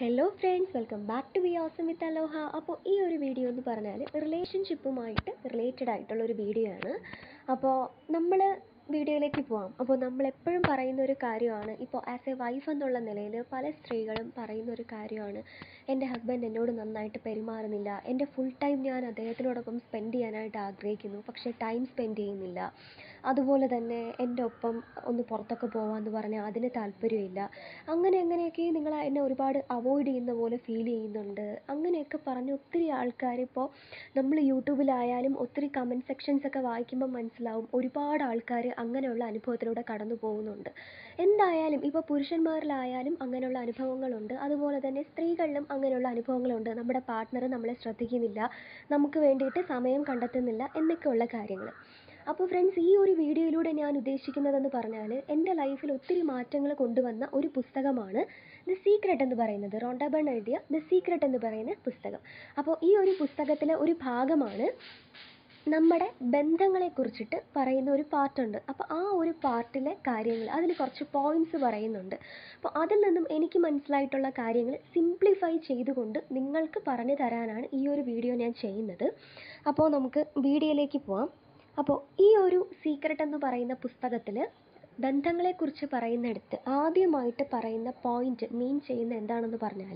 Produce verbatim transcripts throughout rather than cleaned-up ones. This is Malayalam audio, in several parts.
Hello friends, welcome back to be awesome with Aloha. അപ്പോൾ ഈ ഒരു വീഡിയോ എന്ന് പറഞ്ഞാൽ റിലേഷൻഷിപ്പുമായിട്ട് റിലേറ്റഡ് ആയിട്ടുള്ളൊരു വീഡിയോ ആണ്. അപ്പോൾ നമ്മൾ വീഡിയോയിലേക്ക് പോവാം. അപ്പോൾ നമ്മളെപ്പോഴും പറയുന്ന ഒരു കാര്യമാണ്, ഇപ്പോൾ ആസ് എ വൈഫ് എന്നുള്ള നിലയിൽ പല സ്ത്രീകളും പറയുന്ന ഒരു കാര്യമാണ്, എൻ്റെ ഹസ്ബൻഡ് എന്നോട് നന്നായിട്ട് പെരുമാറുന്നില്ല, എൻ്റെ ഫുൾ ടൈം ഞാൻ അദ്ദേഹത്തിനോടൊപ്പം സ്പെൻഡ് ചെയ്യാനായിട്ട് ആഗ്രഹിക്കുന്നു, പക്ഷേ ടൈം സ്പെൻഡ് ചെയ്യുന്നില്ല. അതുപോലെ തന്നെ എൻ്റെ ഒപ്പം ഒന്ന് പുറത്തൊക്കെ പോകാമെന്ന് പറഞ്ഞാൽ അതിന് താല്പര്യമില്ല. അങ്ങനെ അങ്ങനെയൊക്കെ നിങ്ങൾ എന്നെ ഒരുപാട് അവോയ്ഡ് ചെയ്യുന്ന പോലെ ഫീൽ ചെയ്യുന്നുണ്ട്. അങ്ങനെയൊക്കെ പറഞ്ഞ് ഒത്തിരി ആൾക്കാർ, ഇപ്പോൾ നമ്മൾ യൂട്യൂബിലായാലും ഒത്തിരി കമൻറ്റ് സെക്ഷൻസ് ഒക്കെ വായിക്കുമ്പോൾ മനസ്സിലാവും, ഒരുപാട് ആൾക്കാർ അങ്ങനെയുള്ള അനുഭവത്തിലൂടെ കടന്നു പോകുന്നുണ്ട്. എന്തായാലും ഇപ്പോൾ പുരുഷന്മാരിലായാലും അങ്ങനെയുള്ള അനുഭവങ്ങളുണ്ട്, അതുപോലെ തന്നെ സ്ത്രീകളിലും അങ്ങനെയുള്ള അനുഭവങ്ങളുണ്ട്. നമ്മുടെ പാർട്ട്ണർ നമ്മളെ ശ്രദ്ധിക്കുന്നില്ല, നമുക്ക് വേണ്ടിയിട്ട് സമയം കണ്ടെത്തുന്നില്ല എന്നൊക്കെയുള്ള കാര്യങ്ങൾ. അപ്പോൾ ഫ്രണ്ട്സ്, ഈ ഒരു വീഡിയോയിലൂടെ ഞാൻ ഉദ്ദേശിക്കുന്നതെന്ന് പറഞ്ഞാൽ, എൻ്റെ ലൈഫിൽ ഒത്തിരി മാറ്റങ്ങൾ കൊണ്ടുവന്ന ഒരു പുസ്തകമാണ് ദ സീക്രട്ട് എന്ന് പറയുന്നത്. റോണ്ട ബേൺ എഴുതിയ ദ സീക്രട്ട് എന്ന് പറയുന്ന പുസ്തകം. അപ്പോൾ ഈ ഒരു പുസ്തകത്തിലെ ഒരു ഭാഗമാണ് നമ്മുടെ ബന്ധങ്ങളെക്കുറിച്ചിട്ട് പറയുന്ന ഒരു പാർട്ടുണ്ട്. അപ്പോൾ ആ ഒരു പാർട്ടിലെ കാര്യങ്ങൾ, അതിൽ കുറച്ച് പോയിൻറ്റ്സ് പറയുന്നുണ്ട്. അപ്പോൾ അതിൽ നിന്നും എനിക്ക് മനസ്സിലായിട്ടുള്ള കാര്യങ്ങൾ സിംപ്ലിഫൈ ചെയ്തുകൊണ്ട് നിങ്ങൾക്ക് പറഞ്ഞു തരാനാണ് ഈ ഒരു വീഡിയോ ഞാൻ ചെയ്യുന്നത്. അപ്പോൾ നമുക്ക് വീഡിയോയിലേക്ക് പോവാം. അപ്പോൾ ഈ ഒരു സീക്രട്ട് എന്ന് പറയുന്ന പുസ്തകത്തിൽ ബന്ധങ്ങളെക്കുറിച്ച് പറയുന്നിടത്ത് ആദ്യമായിട്ട് പറയുന്ന പോയിന്റ് മീൻ ചെയ്യുന്ന എന്താണെന്ന് പറഞ്ഞാൽ,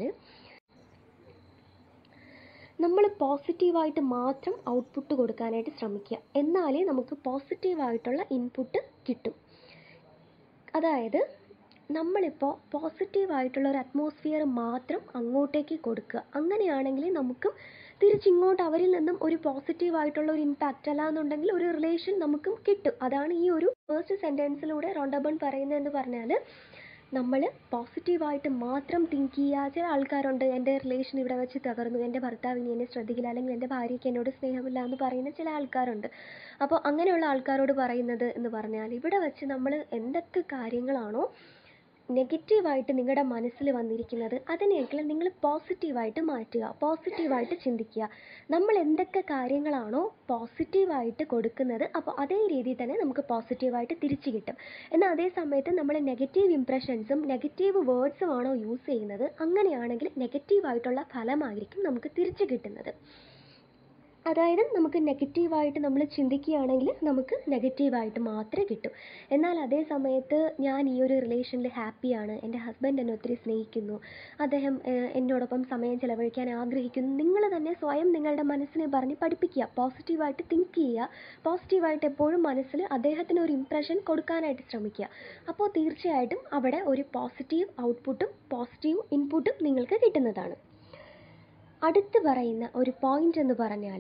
നമ്മൾ പോസിറ്റീവായിട്ട് മാത്രം ഔട്ട്പുട്ട് കൊടുക്കാനായിട്ട് ശ്രമിക്കുക, എന്നാലേ നമുക്ക് പോസിറ്റീവായിട്ടുള്ള ഇൻപുട്ട് കിട്ടും. അതായത് നമ്മളിപ്പോൾ പോസിറ്റീവായിട്ടുള്ള ഒരു അറ്റ്മോസ്ഫിയർ മാത്രം അങ്ങോട്ടേക്ക് കൊടുക്കുക. അങ്ങനെയാണെങ്കിൽ നമുക്കും തിരിച്ചിങ്ങോട്ട് അവരിൽ നിന്നും ഒരു പോസിറ്റീവായിട്ടുള്ള ഒരു ഇമ്പാക്റ്റ്, അല്ലാന്നുണ്ടെങ്കിൽ ഒരു റിലേഷൻ നമുക്കും കിട്ടും. അതാണ് ഈ ഒരു ഫസ്റ്റ് സെൻറ്റൻസിലൂടെ റോണ്ട ബേൺ പറയുന്നതെന്ന് പറഞ്ഞാൽ, നമ്മൾ പോസിറ്റീവായിട്ട് മാത്രം തിങ്ക് ചെയ്യുക. ചില ആൾക്കാരുണ്ട്, എൻ്റെ റിലേഷൻ ഇവിടെ വെച്ച് തകർന്നു, എൻ്റെ ഭർത്താവ് ഇനി എന്നെ ശ്രദ്ധിക്കില്ല, അല്ലെങ്കിൽ എൻ്റെ ഭാര്യയ്ക്ക് എന്നോട് സ്നേഹമില്ല എന്ന് പറയുന്ന ചില ആൾക്കാരുണ്ട്. അപ്പോൾ അങ്ങനെയുള്ള ആൾക്കാരോട് പറയുന്നത് എന്ന് പറഞ്ഞാൽ, ഇവിടെ വെച്ച് നമ്മൾ എന്തൊക്കെ കാര്യങ്ങളാണോ നെഗറ്റീവായിട്ട് നിങ്ങളുടെ മനസ്സിൽ വന്നിരിക്കുന്നത് അതിനെയൊക്കെയും നിങ്ങൾ പോസിറ്റീവായിട്ട് മാറ്റുക, പോസിറ്റീവായിട്ട് ചിന്തിക്കുക. നമ്മൾ എന്തൊക്കെ കാര്യങ്ങളാണോ പോസിറ്റീവായിട്ട് കൊടുക്കുന്നത്, അപ്പോൾ അതേ രീതിയിൽ തന്നെ നമുക്ക് പോസിറ്റീവായിട്ട് തിരിച്ചു കിട്ടും. എന്നാൽ അതേ സമയത്ത് നമ്മൾ നെഗറ്റീവ് ഇംപ്രഷൻസും നെഗറ്റീവ് വേർഡ്സും ആണോ യൂസ് ചെയ്യുന്നത്, അങ്ങനെയാണെങ്കിൽ നെഗറ്റീവായിട്ടുള്ള ഫലമായിരിക്കും നമുക്ക് തിരിച്ചു കിട്ടുന്നത്. അതായത് നമുക്ക് നെഗറ്റീവായിട്ട് നമ്മൾ ചിന്തിക്കുകയാണെങ്കിൽ നമുക്ക് നെഗറ്റീവായിട്ട് മാത്രമേ കിട്ടൂ. എന്നാൽ അതേ സമയത്ത് ഞാൻ ഈ ഒരു റിലേഷനിൽ ഹാപ്പിയാണ്, എൻ്റെ ഹസ്ബൻഡ് എന്നെ ഒത്തിരി സ്നേഹിക്കുന്നു, അദ്ദേഹം എന്നോടൊപ്പം സമയം ചിലവഴിക്കാൻ ആഗ്രഹിക്കുന്നു, നിങ്ങൾ തന്നെ സ്വയം നിങ്ങളുടെ മനസ്സിനെ പറഞ്ഞ് പഠിപ്പിക്കുക, പോസിറ്റീവായിട്ട് തിങ്ക് ചെയ്യുക, പോസിറ്റീവായിട്ട് എപ്പോഴും മനസ്സിൽ അദ്ദേഹത്തിന് ഒരു ഇംപ്രഷൻ കൊടുക്കാനായിട്ട് ശ്രമിക്കുക. അപ്പോൾ തീർച്ചയായിട്ടും അവിടെ ഒരു പോസിറ്റീവ് ഔട്ട്പുട്ടും പോസിറ്റീവ് ഇൻപുട്ടും നിങ്ങൾക്ക് കിട്ടുന്നതാണ്. അടുത്ത് പറയുന്ന ഒരു പോയിന്റ് എന്ന് പറഞ്ഞാൽ,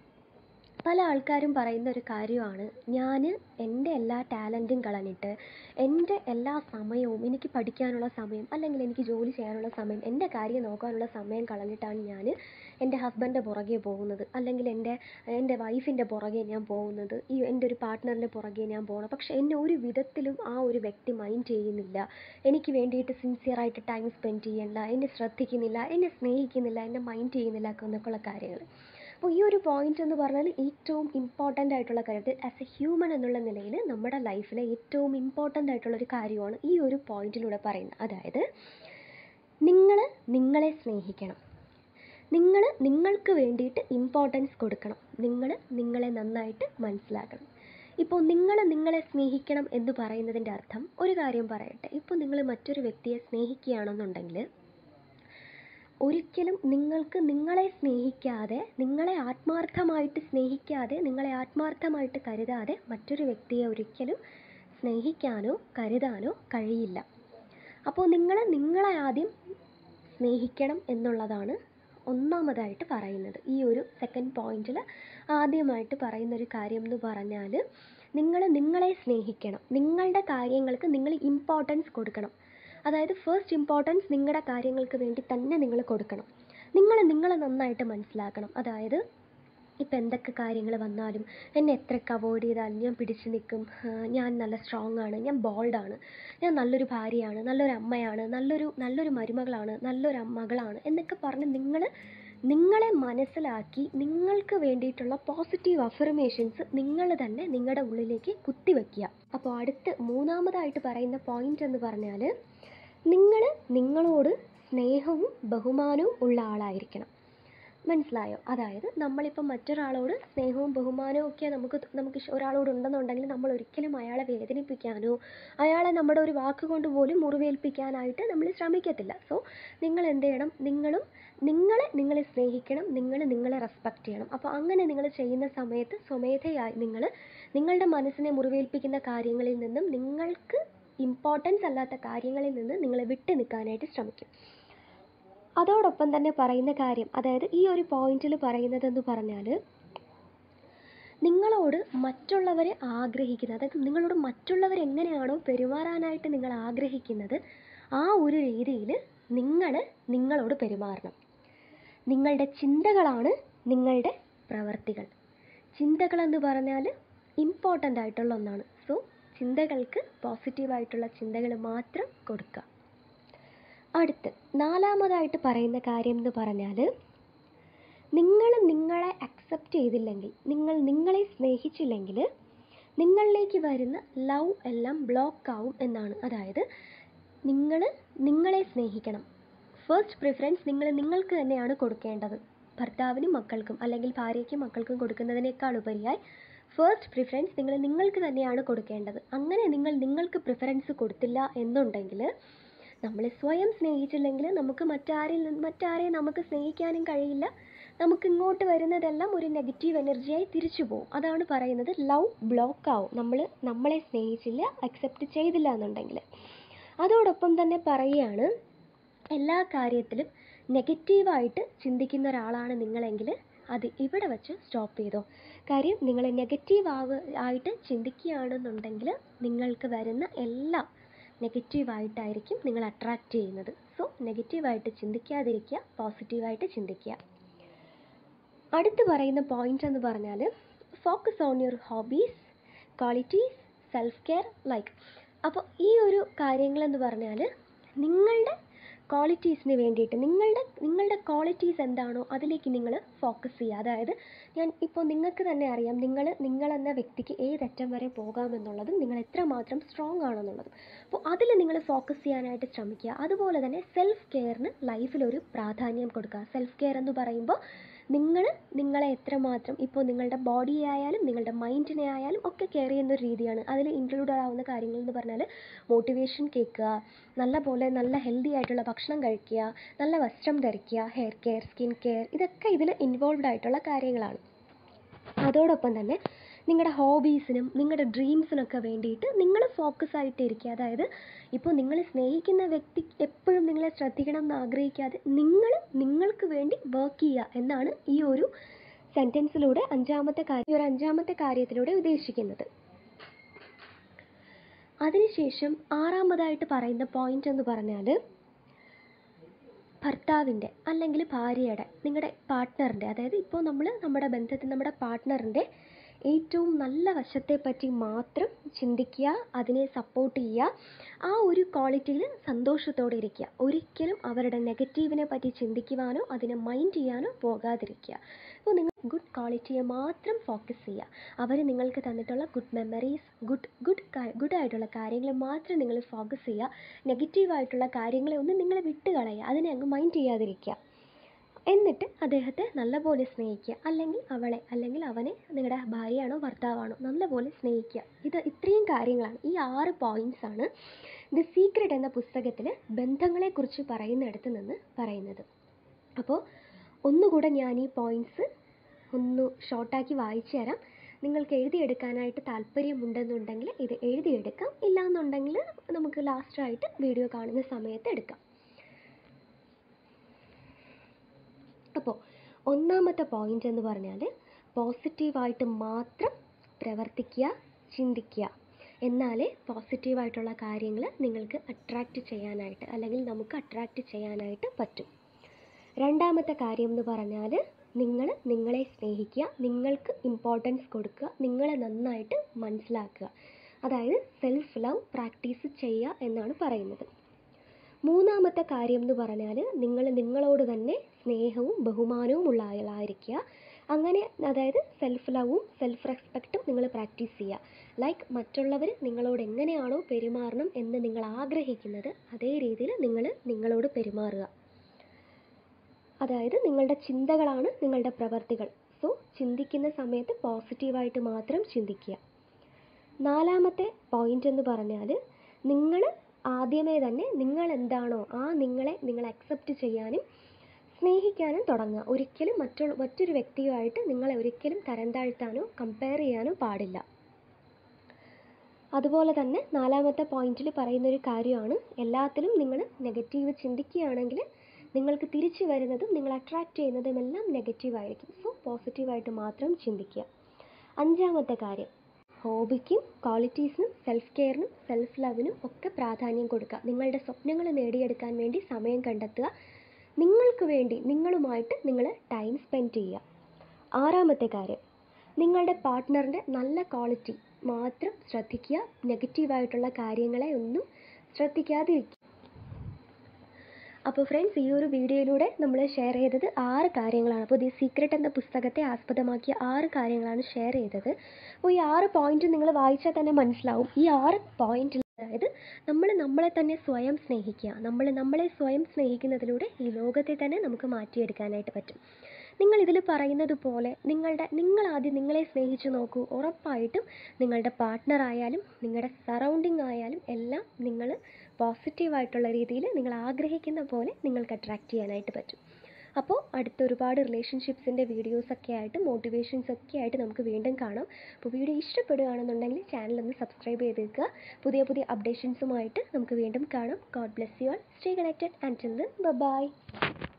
പല ആൾക്കാരും പറയുന്ന ഒരു കാര്യമാണ്, ഞാൻ എൻ്റെ എല്ലാ ടാലൻറ്റും കളഞ്ഞിട്ട് എൻ്റെ എല്ലാ സമയവും, എനിക്ക് പഠിക്കാനുള്ള സമയം അല്ലെങ്കിൽ എനിക്ക് ജോലി ചെയ്യാനുള്ള സമയം, എൻ്റെ കാര്യം നോക്കാനുള്ള സമയം കളഞ്ഞിട്ടാണ് ഞാൻ എൻ്റെ ഹസ്ബൻഡിൻ്റെ പുറകെ പോകുന്നത്, അല്ലെങ്കിൽ എൻ്റെ എൻ്റെ വൈഫിൻ്റെ പുറകെ ഞാൻ പോകുന്നത്, ഈ എൻ്റെ ഒരു പാർട്ട്ണറിൻ്റെ പുറകെ ഞാൻ പോകണം, പക്ഷേ എന്നെ ഒരു വിധത്തിലും ആ ഒരു വ്യക്തി മൈൻഡ് ചെയ്യുന്നില്ല, എനിക്ക് വേണ്ടിയിട്ട് സിൻസിയറായിട്ട് ടൈം സ്പെൻഡ് ചെയ്യണ്ട, എന്നെ ശ്രദ്ധിക്കുന്നില്ല, എന്നെ സ്നേഹിക്കുന്നില്ല, എന്നെ മൈൻഡ് ചെയ്യുന്നില്ല എന്നൊക്കെയുള്ള കാര്യങ്ങൾ. അപ്പോൾ ഈ ഒരു പോയിന്റ് എന്ന് പറഞ്ഞാൽ ഏറ്റവും ഇമ്പോർട്ടൻ്റ് ആയിട്ടുള്ള കാര്യം, ആസ് എ ഹ്യൂമൻ എന്നുള്ള നിലയിൽ നമ്മുടെ ലൈഫിലെ ഏറ്റവും ഇമ്പോർട്ടൻ്റ് ആയിട്ടുള്ളൊരു കാര്യമാണ് ഈ ഒരു പോയിന്റിലൂടെ പറയുന്നത്. അതായത് നിങ്ങൾ നിങ്ങളെ സ്നേഹിക്കണം, നിങ്ങൾ നിങ്ങൾക്ക് വേണ്ടിയിട്ട് ഇമ്പോർട്ടൻസ് കൊടുക്കണം, നിങ്ങൾ നിങ്ങളെ നന്നായിട്ട് മനസ്സിലാക്കണം. ഇപ്പോൾ നിങ്ങൾ നിങ്ങളെ സ്നേഹിക്കണം എന്ന് പറയുന്നതിൻ്റെ അർത്ഥം, ഒരു കാര്യം പറയട്ടെ, ഇപ്പോൾ നിങ്ങൾ മറ്റൊരു വ്യക്തിയെ സ്നേഹിക്കുകയാണെന്നുണ്ടെങ്കിൽ ഒരിക്കലും നിങ്ങൾക്ക് നിങ്ങളെ സ്നേഹിക്കാതെ, നിങ്ങളെ ആത്മാർത്ഥമായിട്ട് സ്നേഹിക്കാതെ, നിങ്ങളെ ആത്മാർത്ഥമായിട്ട് കരുതാതെ മറ്റൊരു വ്യക്തിയെ ഒരിക്കലും സ്നേഹിക്കാനോ കരുതാനോ കഴിയില്ല. അപ്പോൾ നിങ്ങൾ നിങ്ങളെ ആദ്യം സ്നേഹിക്കണം എന്നുള്ളതാണ് ഒന്നാമതായിട്ട് പറയുന്നത്. ഈ ഒരു സെക്കൻഡ് പോയിന്റിൽ ആദ്യമായിട്ട് പറയുന്നൊരു കാര്യം എന്ന് പറഞ്ഞാൽ, നിങ്ങൾ നിങ്ങളെ സ്നേഹിക്കണം, നിങ്ങളുടെ കാര്യങ്ങൾക്ക് നിങ്ങൾ ഇമ്പോർട്ടൻസ് കൊടുക്കണം. അതായത് ഫസ്റ്റ് ഇമ്പോർട്ടൻസ് നിങ്ങളുടെ കാര്യങ്ങൾക്ക് വേണ്ടി തന്നെ നിങ്ങൾ കൊടുക്കണം. നിങ്ങൾ നിങ്ങളെ നന്നായിട്ട് മനസ്സിലാക്കണം. അതായത് ഇപ്പം എന്തൊക്കെ കാര്യങ്ങൾ വന്നാലും, എന്നെ എത്രയൊക്കെ അവോയ്ഡ് ചെയ്താലും ഞാൻ പിടിച്ചു നിൽക്കും, ഞാൻ നല്ല സ്ട്രോങ് ആണ്, ഞാൻ ബോൾഡാണ്, ഞാൻ നല്ലൊരു ഭാര്യയാണ്, നല്ലൊരു അമ്മയാണ്, നല്ലൊരു നല്ലൊരു മരുമകളാണ്, നല്ലൊരു മകളാണ് എന്നൊക്കെ പറഞ്ഞ് നിങ്ങൾ നിങ്ങളെ മനസ്സിലാക്കി നിങ്ങൾക്ക് വേണ്ടിയിട്ടുള്ള പോസിറ്റീവ് അഫർമേഷൻസ് നിങ്ങൾ തന്നെ നിങ്ങളുടെ ഉള്ളിലേക്ക് കുത്തിവെക്കുക. അപ്പോൾ അടുത്ത് മൂന്നാമതായിട്ട് പറയുന്ന പോയിന്റ് എന്ന് പറഞ്ഞാൽ, നിങ്ങൾ നിങ്ങളോട് സ്നേഹവും ബഹുമാനവും ഉള്ള ആളായിരിക്കണം. മനസ്സിലായോ? അതായത് നമ്മളിപ്പോൾ മറ്റൊരാളോട് സ്നേഹവും ബഹുമാനവും ഒക്കെ നമുക്ക് നമുക്ക് ഒരാളോട് ഉണ്ടെന്നുണ്ടെങ്കിൽ നമ്മൾ ഒരിക്കലും അയാളെ വേദനിപ്പിക്കാനോ അയാളെ നമ്മുടെ ഒരു വാക്കുകൊണ്ട് പോലും മുറിവേൽപ്പിക്കാനായിട്ട് നമ്മൾ ശ്രമിക്കത്തില്ല. സോ നിങ്ങൾ എന്ത് ചെയ്യണം? നിങ്ങളും നിങ്ങളെ നിങ്ങളെ സ്നേഹിക്കണം, നിങ്ങൾ നിങ്ങളെ റെസ്പെക്റ്റ് ചെയ്യണം. അപ്പോൾ അങ്ങനെ നിങ്ങൾ ചെയ്യുന്ന സമയത്ത് സ്വമേധയായി നിങ്ങൾ നിങ്ങളുടെ മനസ്സിനെ മുറിവേൽപ്പിക്കുന്ന കാര്യങ്ങളിൽ നിന്നും നിങ്ങൾക്ക് ഇമ്പോർട്ടൻസ് അല്ലാത്ത കാര്യങ്ങളിൽ നിന്ന് നിങ്ങൾ വിട്ടു നിൽക്കാനായിട്ട് ശ്രമിക്കും. അതോടൊപ്പം തന്നെ പറയുന്ന കാര്യം, അതായത് ഈ ഒരു പോയിന്റിൽ പറയുന്നതെന്ന് പറഞ്ഞാൽ, നിങ്ങളോട് മറ്റുള്ളവരെ ആഗ്രഹിക്കുന്നത്, അതായത് നിങ്ങളോട് മറ്റുള്ളവർ എങ്ങനെയാണോ പെരുമാറാനായിട്ട് നിങ്ങൾ ആഗ്രഹിക്കുന്നത് ആ ഒരു രീതിയിൽ നിങ്ങൾ നിങ്ങളോട് പെരുമാറണം. നിങ്ങളുടെ ചിന്തകളാണ് നിങ്ങളുടെ പ്രവർത്തികൾ. ചിന്തകളെന്ന് പറഞ്ഞാൽ ഇമ്പോർട്ടൻ്റ് ആയിട്ടുള്ള ഒന്നാണ്. സോ ചിന്തകൾക്ക് പോസിറ്റീവായിട്ടുള്ള ചിന്തകൾ മാത്രം കൊടുക്കുക. അടുത്ത് നാലാമതായിട്ട് പറയുന്ന കാര്യം എന്ന് പറഞ്ഞാൽ, നിങ്ങൾ നിങ്ങളെ അക്സെപ്റ്റ് ചെയ്തില്ലെങ്കിൽ, നിങ്ങൾ നിങ്ങളെ സ്നേഹിച്ചില്ലെങ്കിൽ നിങ്ങളിലേക്ക് വരുന്ന ലവ് എല്ലാം ബ്ലോക്ക് ആവും എന്നാണ്. അതായത് നിങ്ങൾ നിങ്ങളെ സ്നേഹിക്കണം. ഫസ്റ്റ് പ്രിഫറൻസ് നിങ്ങൾ നിങ്ങൾക്ക് തന്നെയാണ് കൊടുക്കേണ്ടത്. ഭർത്താവിനും മക്കൾക്കും അല്ലെങ്കിൽ ഭാര്യയ്ക്കും മക്കൾക്കും കൊടുക്കുന്നതിനേക്കാൾ ഉപരിയായി ഫസ്റ്റ് പ്രിഫറൻസ് നിങ്ങൾ നിങ്ങൾക്ക് തന്നെയാണ് കൊടുക്കേണ്ടത്. അങ്ങനെ നിങ്ങൾ നിങ്ങൾക്ക് പ്രിഫറൻസ് കൊടുത്തില്ല എന്നുണ്ടെങ്കിൽ, നമ്മൾ സ്വയം സ്നേഹിച്ചില്ലെങ്കിൽ നമുക്ക് മറ്റാരിൽ മറ്റാരെയും നമുക്ക് സ്നേഹിക്കാനും കഴിയില്ല. നമുക്ക് ഇങ്ങോട്ട് വരുന്നതെല്ലാം ഒരു നെഗറ്റീവ് എനർജിയായി തിരിച്ചു പോകും. അതാണ് പറയുന്നത്, ലവ് ബ്ലോക്ക് ആവും നമ്മൾ നമ്മളെ സ്നേഹിച്ചില്ല, അക്സെപ്റ്റ് ചെയ്തില്ല എന്നുണ്ടെങ്കിൽ. അതോടൊപ്പം തന്നെ പറയുകയാണ്, എല്ലാ കാര്യത്തിലും നെഗറ്റീവായിട്ട് ചിന്തിക്കുന്ന ഒരാളാണ് നിങ്ങളെങ്കിൽ അത് ഇവിടെ വച്ച് സ്റ്റോപ്പ് ചെയ്തോ. കാര്യം നിങ്ങൾ നെഗറ്റീവ് ആവ് ആയിട്ട് ചിന്തിക്കുകയാണെന്നുണ്ടെങ്കിൽ നിങ്ങൾക്ക് വരുന്ന എല്ലാം നെഗറ്റീവായിട്ടായിരിക്കും നിങ്ങൾ അട്രാക്റ്റ് ചെയ്യുന്നത്. സോ നെഗറ്റീവായിട്ട് ചിന്തിക്കാതിരിക്കുക, പോസിറ്റീവായിട്ട് ചിന്തിക്കുക. അടുത്ത് പറയുന്ന പോയിന്റ് എന്ന് പറഞ്ഞാൽ, focus on your hobbies, qualities, self care, like. അപ്പോൾ ഈ ഒരു കാര്യങ്ങളെന്ന് പറഞ്ഞാൽ നിങ്ങളുടെ ക്വാളിറ്റീസിന് വേണ്ടിയിട്ട് നിങ്ങളുടെ നിങ്ങളുടെ ക്വാളിറ്റീസ് എന്താണോ അതിലേക്ക് നിങ്ങൾ ഫോക്കസ് ചെയ്യുക. അതായത് ഞാൻ ഇപ്പോൾ നിങ്ങൾക്ക് തന്നെ അറിയാം, നിങ്ങൾ നിങ്ങളെന്ന വ്യക്തിക്ക് ഏതറ്റം വരെ പോകാമെന്നുള്ളതും നിങ്ങൾ എത്രമാത്രം സ്ട്രോങ് ആണെന്നുള്ളതും. അപ്പോൾ അതിൽ നിങ്ങൾ ഫോക്കസ് ചെയ്യാനായിട്ട് ശ്രമിക്കുക. അതുപോലെ തന്നെ സെൽഫ് കെയറിന് ലൈഫിലൊരു പ്രാധാന്യം കൊടുക്കുക. സെൽഫ് കെയർ എന്ന് പറയുമ്പോൾ നിങ്ങൾ നിങ്ങളെ എത്രമാത്രം, ഇപ്പോൾ നിങ്ങളുടെ ബോഡിയെ ആയാലും നിങ്ങളുടെ മൈൻഡിനെ ആയാലും ഒക്കെ കെയർ ചെയ്യുന്ന ഒരു രീതിയാണ്. അതിൽ ഇൻക്ലൂഡ് ആവുന്ന കാര്യങ്ങൾ എന്ന് പറഞ്ഞാൽ മോട്ടിവേഷൻ കേൾക്കുക, നല്ല പോലെ നല്ല ഹെൽത്തി ആയിട്ടുള്ള ഭക്ഷണം കഴിക്കുക, നല്ല വസ്ത്രം ധരിക്കുക, ഹെയർ കെയർ, സ്കിൻ കെയർ, ഇതൊക്കെ ഇതിൽ ഇൻവോൾവ്ഡ് ആയിട്ടുള്ള കാര്യങ്ങളാണ്. അതോടൊപ്പം തന്നെ നിങ്ങളുടെ ഹോബീസിനും നിങ്ങളുടെ ഡ്രീംസിനൊക്കെ വേണ്ടിയിട്ട് നിങ്ങൾ ഫോക്കസ് ആയിട്ട് ഇരിക്കുക. അതായത് ഇപ്പോൾ നിങ്ങൾ സ്നേഹിക്കുന്ന വ്യക്തി എപ്പോഴും നിങ്ങളെ ശ്രദ്ധിക്കണം എന്ന് ആഗ്രഹിക്കാതെ നിങ്ങൾ നിങ്ങൾക്ക് വേണ്ടി വർക്ക് ചെയ്യുക എന്നാണ് ഈ ഒരു സെൻറ്റൻസിലൂടെ അഞ്ചാമത്തെ കാര്യം ഈ ഒരു അഞ്ചാമത്തെ കാര്യത്തിലൂടെ ഉദ്ദേശിക്കുന്നത്. അതിനുശേഷം ആറാമതായിട്ട് പറയുന്ന പോയിന്റ് എന്ന് പറഞ്ഞാൽ, ഭർത്താവിൻ്റെ അല്ലെങ്കിൽ ഭാര്യയുടെ, നിങ്ങളുടെ പാർട്ട്ണറിൻ്റെ, അതായത് ഇപ്പോൾ നമ്മൾ നമ്മുടെ ബന്ധത്തിൽ നമ്മുടെ പാർട്ട്ണറിൻ്റെ ഏറ്റവും നല്ല വശത്തെപ്പറ്റി മാത്രം ചിന്തിക്കുക, അതിനെ സപ്പോർട്ട് ചെയ്യുക, ആ ഒരു ക്വാളിറ്റിയിൽ സന്തോഷത്തോടെ ഇരിക്കുക. ഒരിക്കലും അവരുടെ നെഗറ്റീവിനെ പറ്റി ചിന്തിക്കുവാനോ അതിനെ മൈൻഡ് ചെയ്യാനോ പോകാതിരിക്കുക. അപ്പോൾ നിങ്ങൾ ഗുഡ് ക്വാളിറ്റിയെ മാത്രം ഫോക്കസ് ചെയ്യുക. അവർ നിങ്ങൾക്ക് തന്നിട്ടുള്ള good memories, good good good ആയിട്ടുള്ള കാര്യങ്ങൾ മാത്രം നിങ്ങൾ ഫോക്കസ് ചെയ്യുക. നെഗറ്റീവായിട്ടുള്ള കാര്യങ്ങളെ ഒന്നും നിങ്ങൾ വിട്ട് കളയുക, അതിനെ അങ്ങ് മൈൻഡ് ചെയ്യാതിരിക്കുക. എന്നിട്ട് അദ്ദേഹത്തെ നല്ലപോലെ സ്നേഹിക്കുക, അല്ലെങ്കിൽ അവളെ അല്ലെങ്കിൽ അവനെ, നിങ്ങളുടെ ഭാര്യയാണോ ഭർത്താവാണോ, നല്ലപോലെ സ്നേഹിക്കുക. ഇത് ഇത്രയും കാര്യങ്ങളാണ്, ഈ ആറ് പോയിൻറ്റ്സാണ് ദി സീക്രട്ട് എന്ന പുസ്തകത്തിൽ ബന്ധങ്ങളെക്കുറിച്ച് പറയുന്നിടത്ത് നിന്ന് പറയുന്നത്. അപ്പോൾ ഒന്നുകൂടെ ഞാൻ ഈ പോയിൻറ്റ്സ് ഒന്ന് ഷോർട്ടാക്കി വായിച്ചു തരാം. നിങ്ങൾക്ക് എഴുതിയെടുക്കാനായിട്ട് താല്പര്യമുണ്ടെന്നുണ്ടെങ്കിൽ ഇത് എഴുതിയെടുക്കാം, ഇല്ലയെന്നുണ്ടെങ്കിൽ നമുക്ക് ലാസ്റ്റായിട്ട് വീഡിയോ കാണുന്ന സമയത്ത് എടുക്കാം. അപ്പോൾ ഒന്നാമത്തെ പോയിന്റ് എന്ന് പറഞ്ഞാൽ, പോസിറ്റീവായിട്ട് മാത്രം പ്രവർത്തിക്കുക, ചിന്തിക്കുക. എന്നാലേ പോസിറ്റീവായിട്ടുള്ള കാര്യങ്ങൾ നിങ്ങൾക്ക് അട്രാക്റ്റ് ചെയ്യാനായിട്ട് അല്ലെങ്കിൽ നമുക്ക് അട്രാക്റ്റ് ചെയ്യാനായിട്ട് പറ്റും. രണ്ടാമത്തെ കാര്യം എന്ന് പറഞ്ഞാൽ, നിങ്ങൾ നിങ്ങളെ സ്നേഹിക്കുക, നിങ്ങൾക്ക് ഇമ്പോർട്ടൻസ് കൊടുക്കുക, നിങ്ങളെ നന്നായിട്ട് മനസ്സിലാക്കുക. അതായത് സെൽഫ് ലവ് പ്രാക്ടീസ് ചെയ്യുക എന്നാണ് പറയുന്നത്. മൂന്നാമത്തെ കാര്യം എന്ന് പറഞ്ഞാൽ, നിങ്ങൾ നിങ്ങളോട് തന്നെ സ്നേഹവും ബഹുമാനവും ഉള്ള ആളായിരിക്കുക. അങ്ങനെ അതായത് സെൽഫ് ലവും സെൽഫ് റെസ്പെക്റ്റും നിങ്ങൾ പ്രാക്ടീസ് ചെയ്യുക. ലൈക്ക് മറ്റുള്ളവർ നിങ്ങളോട് എങ്ങനെയാണോ പെരുമാറണം എന്ന് നിങ്ങൾ ആഗ്രഹിക്കുന്നത് അതേ രീതിയിൽ നിങ്ങൾ നിങ്ങളോട് പെരുമാറുക. അതായത് നിങ്ങളുടെ ചിന്തകളാണ് നിങ്ങളുടെ പ്രവർത്തികൾ. സോ ചിന്തിക്കുന്ന സമയത്ത് പോസിറ്റീവായിട്ട് മാത്രം ചിന്തിക്കുക. നാലാമത്തെ പോയിൻ്റ് എന്ന് പറഞ്ഞാൽ നിങ്ങൾ ആദ്യമേ തന്നെ നിങ്ങൾ എന്താണോ ആ നിങ്ങളെ നിങ്ങൾ അക്സെപ്റ്റ് ചെയ്യാനും സ്നേഹിക്കാനും തുടങ്ങുക. ഒരിക്കലും മറ്റുള്ള മറ്റൊരു വ്യക്തിയുമായിട്ട് നിങ്ങളെ ഒരിക്കലും തരം താഴ്ത്താനോ കമ്പയർ ചെയ്യാനോ പാടില്ല. അതുപോലെ തന്നെ നാലാമത്തെ പോയിന്റിൽ പറയുന്നൊരു കാര്യമാണ്, എല്ലാത്തിലും നിങ്ങൾ നെഗറ്റീവ് ചിന്തിക്കുകയാണെങ്കിൽ നിങ്ങൾക്ക് തിരിച്ചു വരുന്നതും നിങ്ങൾ അട്രാക്റ്റ് ചെയ്യുന്നതും എല്ലാം നെഗറ്റീവായിരിക്കും. സോ പോസിറ്റീവായിട്ട് മാത്രം ചിന്തിക്കുക. അഞ്ചാമത്തെ കാര്യം, ഹോബിക്കും ക്വാളിറ്റീസിനും സെൽഫ് കെയറിനും സെൽഫ് ലവിനും ഒക്കെ പ്രാധാന്യം കൊടുക്കുക. നിങ്ങളുടെ സ്വപ്നങ്ങൾ നേടിയെടുക്കാൻ വേണ്ടി സമയം കണ്ടെത്തുക. നിങ്ങൾക്ക് വേണ്ടി നിങ്ങളുമായിട്ട് നിങ്ങൾ ടൈം സ്പെൻഡ് ചെയ്യുക. ആറാമത്തെ കാര്യം, നിങ്ങളുടെ പാർട്ട്ണറിൻ്റെ നല്ല ക്വാളിറ്റി മാത്രം ശ്രദ്ധിക്കുക. നെഗറ്റീവായിട്ടുള്ള കാര്യങ്ങളെ ഒന്നും ശ്രദ്ധിക്കാതിരിക്കുക. അപ്പോൾ ഫ്രണ്ട്സ്, ഈ ഒരു വീഡിയോയിലൂടെ നമ്മൾ ഷെയർ ചെയ്തത് ആറ് കാര്യങ്ങളാണ്. അപ്പോൾ ദി സീക്രട്ട് എന്ന പുസ്തകത്തെ ആസ്പദമാക്കിയ ആറ് കാര്യങ്ങളാണ് ഷെയർ ചെയ്തത്. അപ്പോൾ ഈ ആറ് പോയിന്റ് നിങ്ങൾ വായിച്ചാൽ തന്നെ മനസ്സിലാവും. ഈ ആറ് പോയിന്റിൽ അതായത് നമ്മൾ നമ്മളെ തന്നെ സ്വയം സ്നേഹിക്കുക. നമ്മൾ നമ്മളെ സ്വയം സ്നേഹിക്കുന്നതിലൂടെ ഈ ലോകത്തെ തന്നെ നമുക്ക് മാറ്റിയെടുക്കാനായിട്ട് പറ്റും. നിങ്ങളിതിൽ പറയുന്നത് പോലെ നിങ്ങളുടെ നിങ്ങൾ ആദ്യം നിങ്ങളെ സ്നേഹിച്ച് നോക്കൂ. ഉറപ്പായിട്ടും നിങ്ങളുടെ പാർട്ട്ണർ ആയാലും നിങ്ങളുടെ സറൗണ്ടിങ് ആയാലും എല്ലാം നിങ്ങൾ പോസിറ്റീവായിട്ടുള്ള രീതിയിൽ നിങ്ങൾ ആഗ്രഹിക്കുന്ന പോലെ നിങ്ങൾക്ക് അട്രാക്റ്റ് ചെയ്യാനായിട്ട് പറ്റും. അപ്പോൾ അടുത്ത ഒരുപാട് റിലേഷൻഷിപ്സിൻ്റെ വീഡിയോസൊക്കെ ആയിട്ട് മോട്ടിവേഷൻസ് ഒക്കെ ആയിട്ട് നമുക്ക് വീണ്ടും കാണാം. അപ്പോൾ വീഡിയോ ഇഷ്ടപ്പെടുകയാണെന്നുണ്ടെങ്കിൽ ചാനലൊന്ന് സബ്സ്ക്രൈബ് ചെയ്ത് വെക്കുക. പുതിയ പുതിയ അപ്ഡേഷൻസുമായിട്ട് നമുക്ക് വീണ്ടും കാണാം. God bless you all. Stay connected. Until then by.